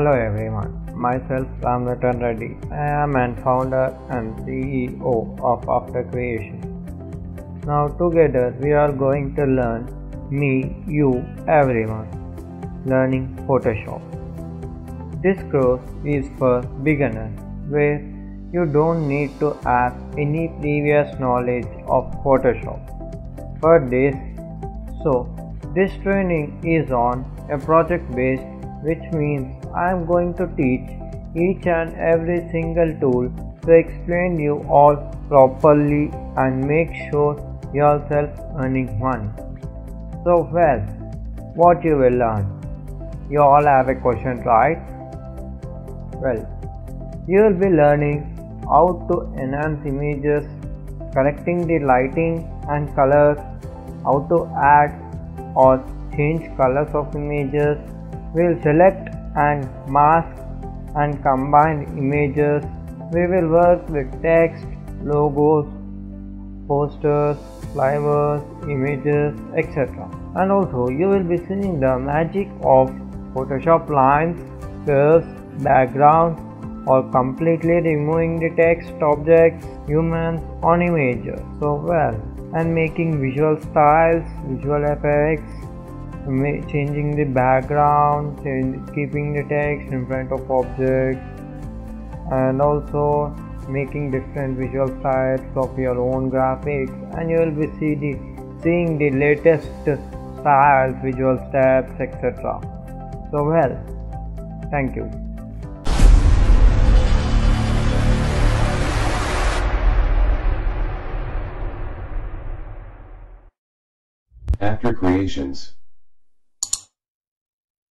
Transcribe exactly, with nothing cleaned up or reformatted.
Hello everyone, myself Ram Rathan Reddy. I am an founder and C E O of After Creation. Now together we are going to learn, me, you, everyone, learning Photoshop. This course is for beginners where you don't need to have any previous knowledge of Photoshop for this. So this training is on a project based, which means I am going to teach each and every single tool to explain you all properly and make sure yourself earning money. So well, what you will learn? You all have a question, right? Well, you will be learning how to enhance images, correcting the lighting and colors, how to add or change colors of images. We will select and mask and combine images. We will work with text, logos, posters, flyers, images, et cetera. And also you will be seeing the magic of Photoshop lines, curves, backgrounds, or completely removing the text, objects, humans on images. So well, and making visual styles, visual effects, changing the background, change, keeping the text in front of objects, and also making different visual styles of your own graphics, and you will be see the, seeing the latest styles, visual steps, et cetera. So well, thank you. After Creations.